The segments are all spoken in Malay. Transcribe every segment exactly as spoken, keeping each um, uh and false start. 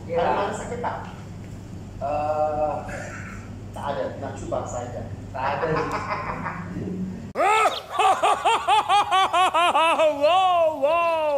Ya. Ada mana sakit tak? Uh, tak ada, nak cuba saja. Tak ada. Wow, wow.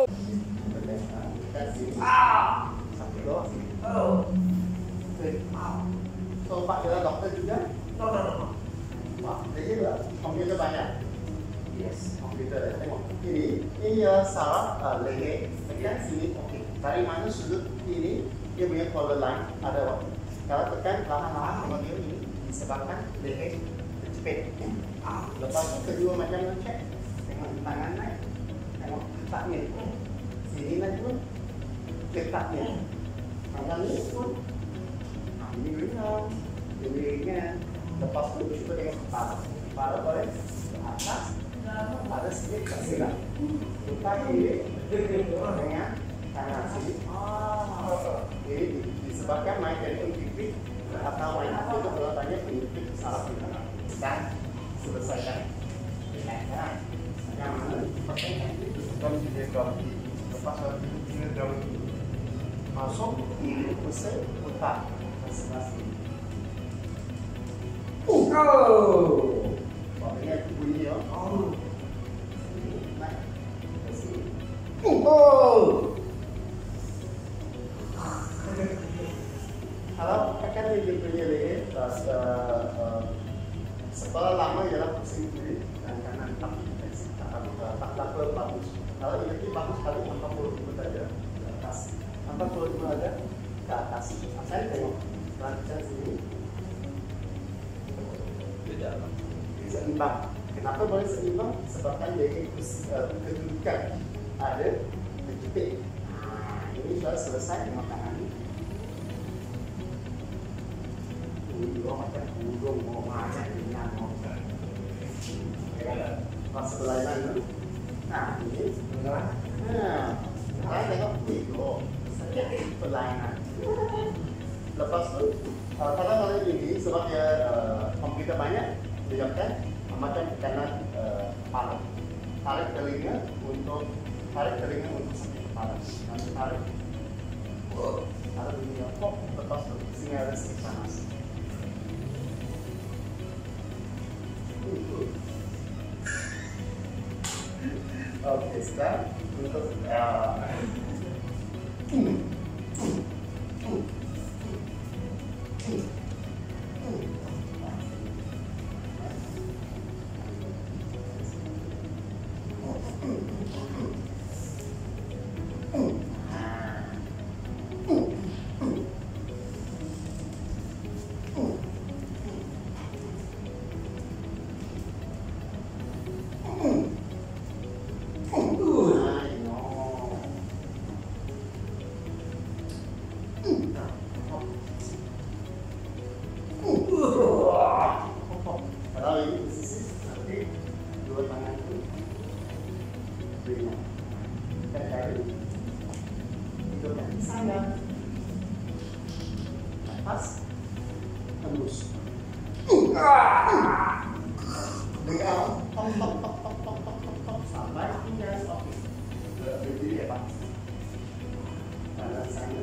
Ah, sakit doang sih. Oh. Okay. So Pak adalah dokter juga? No, no, no. Wah, jadi lah, komputer banyak. Yes. Komputer, tengok. Ini, ini ya salah uh, leher. Tekan sini, okey. Dari mana sudut ini, dia punya collar line ada waktu. Kalau tekan perlahan-lahan, tengok dia ini disebabkan leher terjepit. Ah, lepas tu kedua macam mana cek? Tengok tangan naik. Tengok ketatnya. Sini naik pun ketatnya. Tangan ni pun. Ah, ini ringan. Ini ringan. Lepas tu cuba tengok kepala. Kepala boleh ke atas. Ada sedikit tersilang. Lepas kiri dengan tangan sini. Jadi disebabkan main dari pipi atau main itu kalau banyak pipi salah kita. Dan selesaikan. Nah, yang mana? Kalau dia kaki, lepas itu dia jauh masuk kiri pusat putar masing-masing. Oh, ini bunyi ya. Oh, naik ke sini. Oh. Kalau akan dia punya leher, setelah lama ialah pusing kiri dan kanan tak tak tak bagus. Kalau ini bagus sekali empat puluh lima saja ke atas, empat puluh lima saja ke atas. Saya tengok lancar sini. Tidak. Seimbang. Kenapa boleh seimbang? Sebabkan leher kedudukan ada terjepit. Ini sudah selesai dengan tangan ini. Ini macam burung mau macam ringan mau. Pas sebelah mana? Nah ini. Nah, saya tengok itu sedikit perlainan. Lepas tu, kalau kalau ini sebab dia komputer banyak, dilakukan macam tekanan kepala. Tarik telinga untuk tarik telinga untuk sakit kepala. Nanti tarik. Tarik ini kok lepas tu sini ada sedikit panas. Oke, sekarang untuk kalau ini posisi nanti dua tangan itu berinya terkait itu kaki saya lepas tembus dengan tok tok tok tok tok tok tok tok sampai hingga oke berdiri ya Pak kanan sana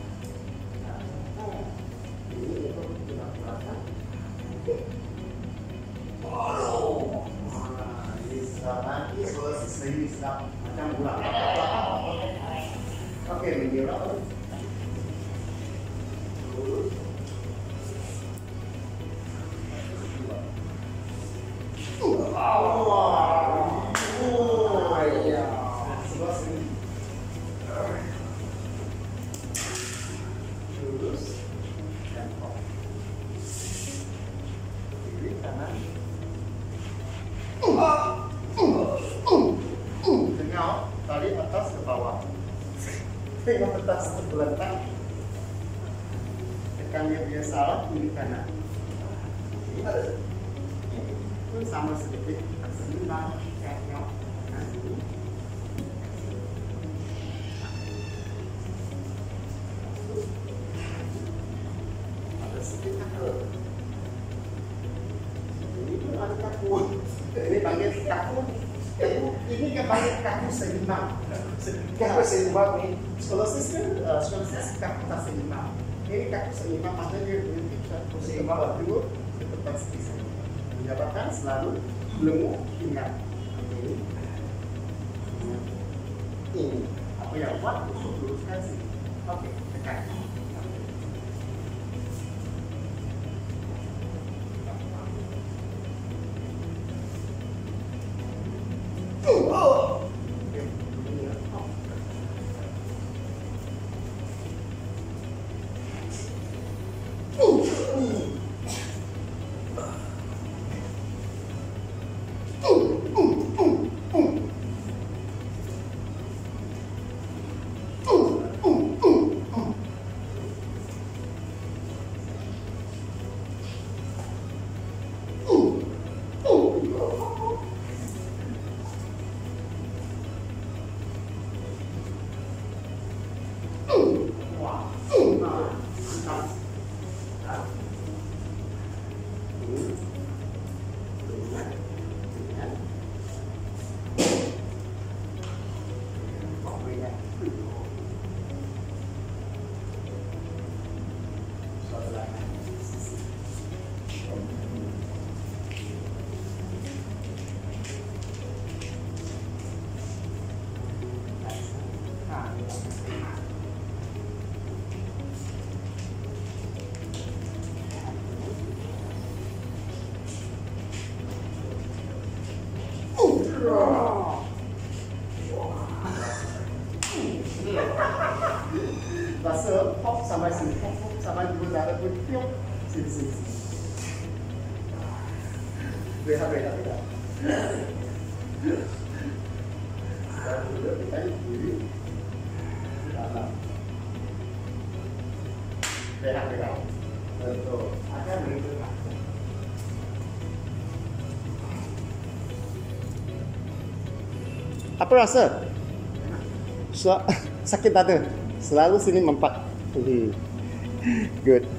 ini itu kita belakang. Oh, ini sedap nanti selesai ini sedap macam bulan. Oke, mengira. Terus. Oh, oh, iya. Selesai. Terus. Kiri kanan. Tengok dari atas ke bawah. Tengok atas ke belakang. Tekan dia punya salah kiri kanan. Itu sama sedikit. Seimbang. Tengok. Ada sedikit kaku. Ini pun ada kaku. Ini panggil kaku. Ini kan panggil kaku seimbang. Kaku seimbang ni. Skoliosis kan, uh, skoliosis kaku tak seimbang. Ini kaku seimbang, maka dia berhenti seimbang juga tetap seperti menyebabkan selalu belenggu ingat. Ini, ini apa yang buat untuk luruskan sini. Oke, tekan. Oh. Rasa pop sampai sini, pop pop sampai di udara pun tiup sini sini. Beda beda beda. Dan sudah kita diri dalam. Beda beda. Betul. Akan begitu. Apa rasa? Sakit tak ada? Selalu sini mempat. Good.